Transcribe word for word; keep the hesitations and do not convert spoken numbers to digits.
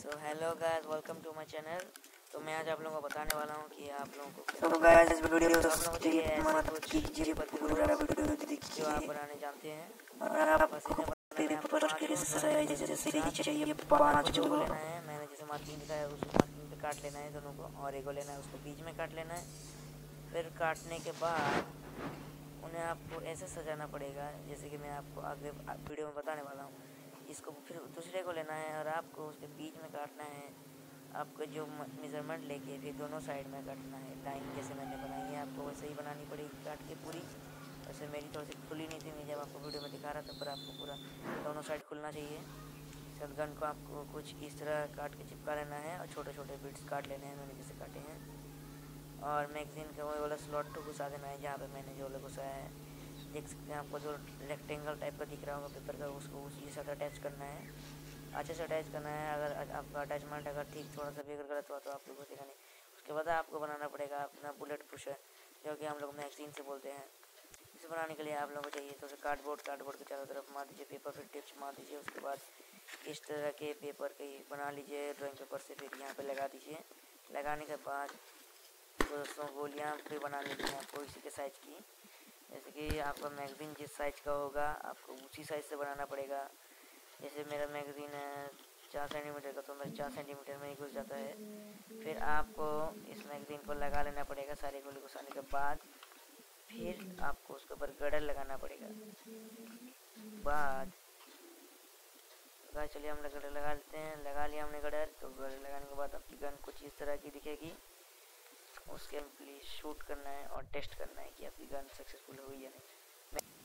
So hello guys, welcome to my channel. तो मैं आज आप लोगों को बताने वाला हूँ कि आप लोगों को तो गाइस इस वीडियो आप लोगों को चाहिए ऐसे कुछ कीजिए पूरा वीडियो जो आप बनाने जानते हैं। बस इन्हें पेपर के साइज जैसे ही चाहिए पाँच जो लेना है, मैंने जैसे मार्किंग दिखाया उस मार्किंग पे काट लेना है दोनों को, और एक को लेना है उसको बीच में काट लेना है। फिर काटने के बाद उन्हें आपको ऐसे सजाना पड़ेगा जैसे कि मैं आपको आगे वीडियो में बताने वाला हूँ। इसको फिर दूसरे को लेना है और आपको उसके बीच में काटना है। आपको जो मेजरमेंट लेके फिर दोनों साइड में काटना है। लाइन जैसे मैंने बनाई है आपको वैसे ही बनानी पड़ेगी काट के पूरी। वैसे मेरी थोड़ी सी खुली नहीं थी, मैं जब आपको वीडियो में दिखा रहा था, पर आपको पूरा दोनों साइड खुलना चाहिए। शॉटगन को आपको कुछ इस तरह काट के चिपका लेना है और छोटे छोटे बिट्स काट लेने हैं, मैंने जैसे काटे हैं। और मैगजीन का वही वाला स्लॉट को घुसा देना है जहाँ पे मैंने जो वाला घुसाया है। देख सकते हैं आपको जो रेक्टेंगल टाइप का दिख रहा होगा पेपर का, उसको उसी साथ अटैच करना है, अच्छे से अटैच करना है। अगर आपका अटैचमेंट अगर ठीक थोड़ा सा भी अगर गलत हुआ तो आप लोग बचेगा नहीं। उसके बाद आपको बनाना पड़ेगा अपना बुलेट पुशर, जो कि हम लोग मैगजीन से बोलते हैं। इसे बनाने के लिए आप लोगों को चाहिए तो कार्डबोर्ड कार्डबोर्ड के चारों तरफ मार दीजिए पेपर, फिर टिप्स मार दीजिए। उसके बाद इस तरह के पेपर के बना लीजिए ड्राइंग पेपर से, फिर यहाँ पे लगा दीजिए। लगाने के बाद दोस्तों गोलियाँ भी बना लीजिए आपको इसी के साइज़ की, जैसे कि आपका मैगजीन जिस साइज़ का होगा आपको उसी साइज़ से बनाना पड़ेगा। जैसे मेरा मैगजीन है चार सेंटीमीटर का, तो मेरे चार सेंटीमीटर में ही घुस जाता है। फिर आपको इस मैगजीन को लगा लेना पड़ेगा सारे गोली घुसाने के बाद। फिर आपको उसके ऊपर गडर लगाना पड़ेगा। बाद गाइस चलिए हम गडर लगा लेते हैं। लगा लिया हमने गडर। तो गडर लगाने के बाद आपकी गन कुछ इस तरह की दिखेगी। उसके प्लीज शूट करना है और टेस्ट करना है कि आपकी गन सक्सेसफुल हुई या नहीं।